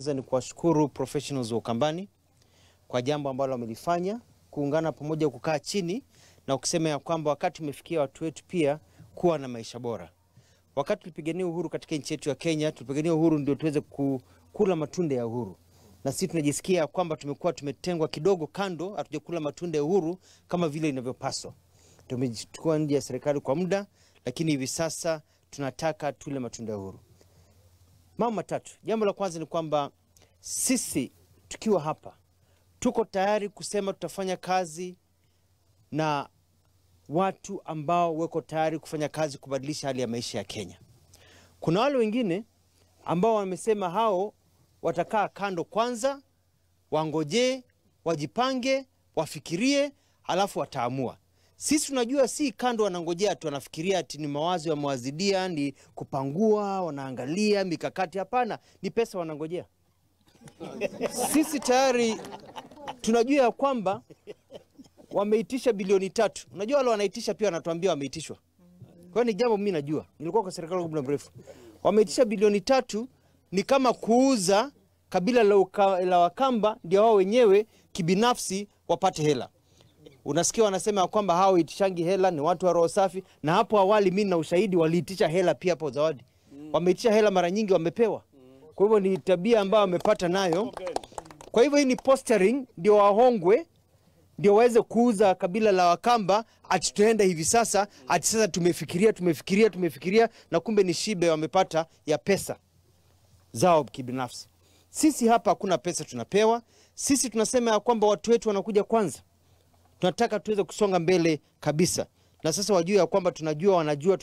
Ni kuwashukuru professionals wa Ukambani kwa jambo ambalo wamelifanya, kuungana pamoja, kukaa chini na kusema ya kwamba wakati umefikia watu wetu pia kuwa na maisha bora. Wakati tulipigania uhuru katika nchi yetu ya Kenya, tulipigania uhuru ndio tuweze kula matunda ya uhuru. Na sisi tunajisikia kwamba tumekuwa tumetengwa kidogo kando, hatujakula matunda ya uhuru kama vile inavyopaswa. Tumechukua nje ya serikali kwa muda, lakini hivi sasa tunataka tule matunda ya uhuru. Mambo matatu. Jambo la kwanza ni kwamba sisi tukiwa hapa tuko tayari kusema tutafanya kazi na watu ambao wako tayari kufanya kazi kubadilisha hali ya maisha ya Kenya. Kuna wale wengine ambao wamesema hao watakaa kando kwanza, wangoje, wajipange, wafikirie, halafu wataamua. Sisi tunajua si kando wanangojea tu wanafikiria ati ni mawazo ya mwazidia, ni kupangua, wanaangalia mikakati. Hapana, ni pesa wanangojea. Sisi tayari tunajua ya kwamba wameitisha bilioni 3. Unajua wale wanaitisha pia wanatuambia wameitishwa. Kwa ni jambo mimi najua. Nilikuwa kwa serikali kwa muda mrefu. Wameitisha bilioni 3 ni kama kuuza kabila la Wakamba ndio wao wenyewe kibinafsi wapate hela. Unasikia wanasema kwamba hao itishangi hela ni watu wa roho safi, na hapo awali mimi na ushahidi waliitisha hela pia hapo zawadi. Wameitisha hela mara nyingi wamepewa. Kwa hivyo ni tabia ambayo wamepata nayo. Kwa hivyo hii ni posturing ndio wahongwe, ndio waweze kuuza kabila la Wakamba ati tuenda hivi sasa, ati sasa tumefikiria na kumbe ni shibe wamepata ya pesa zao kibinafsi. Sisi hapa hakuna pesa tunapewa. Sisi tunasema ya kwamba watu wetu wanakuja kwanza. Tunataka tuweze kusonga mbele kabisa. Na sasa wajue ya kwamba tunajua wanajua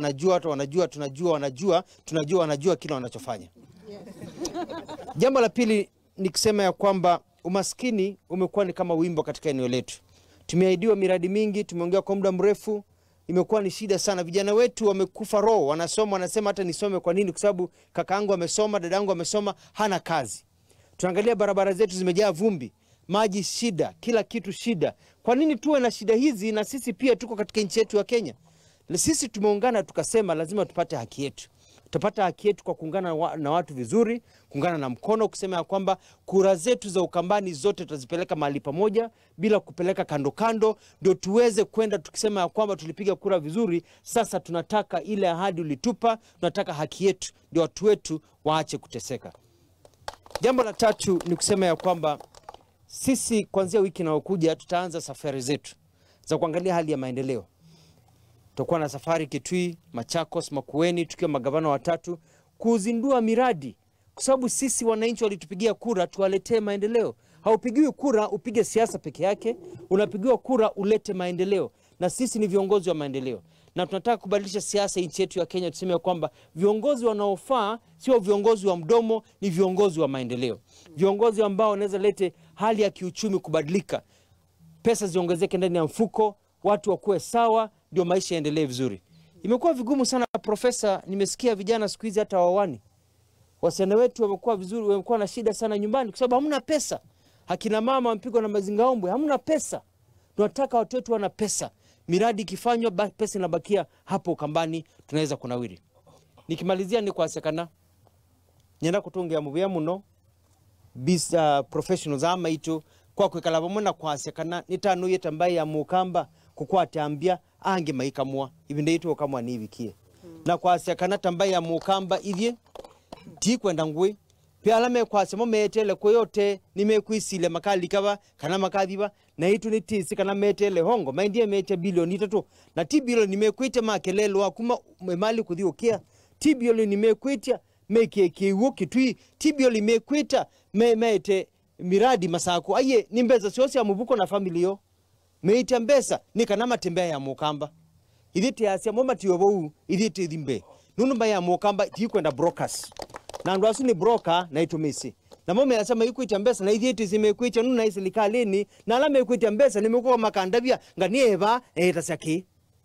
kila wanachofanya. Jambo la pili ni kusema ya kwamba umaskini umekuwa ni kama wimbo katika eneo letu. Tumeahidiwa miradi mingi, tumeongea kwa muda mrefu, imekuwa ni shida sana. Vijana wetu wamekufa roho, wanasoma, wanasema hata nisome kwa nini? Kwa sababu kakaangu amesoma, dadangu amesoma, hana kazi. Tunaangalia barabara zetu zimejaa vumbi, maji shida, kila kitu shida. Kwa nini tuwe na shida hizi na sisi pia tuko katika nchi yetu ya Kenya? Na sisi tumeungana tukasema lazima tupate haki yetu. Tutapata haki yetu kwa kuungana na watu vizuri, kuungana na mkono, kusema ya kwamba kura zetu za Ukambani zote tutazipeleka mahali pamoja bila kupeleka kando kando, ndio tuweze kwenda tukisema ya kwamba tulipiga kura vizuri. Sasa tunataka ile ahadi ulitupa, tunataka haki yetu, ndio watu wetu waache kuteseka. Jambo la tatu ni kusema ya kwamba sisi kuanzia wiki inayokuja tutaanza safari zetu za kuangalia hali ya maendeleo. Tutakuwa na safari Kitui, Machakos, Makueni, tukiwa magavana watatu kuzindua miradi. Kwa sababu sisi wananchi walitupigia kura tuwaletee maendeleo. Haupigiwi kura upige siasa peke yake, unapigiwa kura ulete maendeleo. Na sisi ni viongozi wa maendeleo. Na tunataka kubadilisha siasa nchi yetu ya Kenya, tuseme kwamba viongozi wanaofaa sio viongozi wa mdomo, ni viongozi wa maendeleo. Viongozi ambao wanaweza lete hali ya kiuchumi kubadilika. Pesa ziongezeke ndani ya mfuko, watu wakuwe sawa, ndio maisha yaendelee vizuri. Imekuwa vigumu sana profesa, nimesikia vijana siku hizi hata wawani. Wasichana wetu wamekuwa vizuri, wamekuwa na shida sana nyumbani kwa sababu hamna pesa. Hakina mama wampigwa na mazingaombwe, hamna pesa. Tunataka watu wetu wana pesa. Miradi ikifanywa pesa inabakia hapo Ukambani, tunaweza kunawiri. Nikimalizia ni kwa sekana. Nyenda kutungia mubia muno bisa professionals ama ito kwa kwekala bamona kwa sekana nitanuye tambaye ya Mukamba kukua atambia ange maikamwa ibinde ito kamwa ni ibikie. Na kwa sekana tambaye ya Mukamba ivye ti kwenda ngwe pia alame kwa semo metele koyote nimekuisile makali kaba kana makadiba na itu ni tisi kana metele hongo maindie mete bilioni 3 na ti bilioni nimekuita makelelo akuma mali kudhiokia ti bilioni nimekuita meke 𝐔𝐤𝐚𝐴 ti bilioni nimekuita mete miradi masako aye nimbeza siosi ya mubuko na familia meita mbesa nikana matembea ya Mukamba idhiti ya sia moma tiyobo idhiti dhimbe nunumba ya Mukamba ti kwenda brokers na ndo asuni broker na itumisi na mome yasema ikuita mbesa na idhiti zimekuita nuna isilikalini na alama ikuita mbesa nimekuwa makandabia nganieva tasaki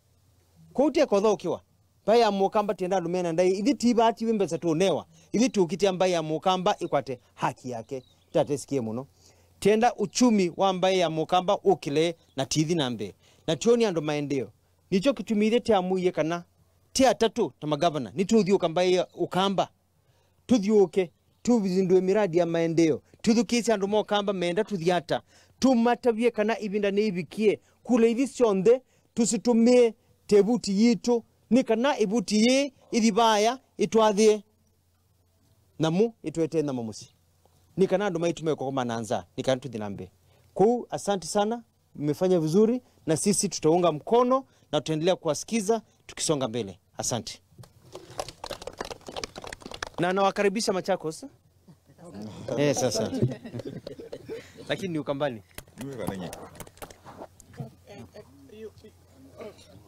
kote kodho ukiwa baya Mukamba tenda lumena ndai idhiti ibati mbesa tuonewa idhiti ukitia mbaya Mukamba ikwate haki yake tatesikie muno tenda uchumi wa mbaye ya Mukamba ukile na tithi nambe na tioni ando maendeo nicho kitumire te amuye kana te atatu ta magavana nituthi Ukamba Ukamba tuthiuke tubizindwe miradi ya maendeleo tuthukise andu mokamba menda tuthiata tumatabie kana ibinda ni ibikie kule ithi cionthe tusitumie tebuti yitu ni kana ibuti ye ithibaya itwathie namu itwete na mamusi ni kana andu maitume kwa mananza ni kana tuthinambe kou. Asante sana, mmefanya vizuri na sisi tutaunga mkono na tutaendelea kuwasikiza tukisonga mbele. Asante. Na nawakaribisha Machakos. Sasa. Lakini ni Ukambani.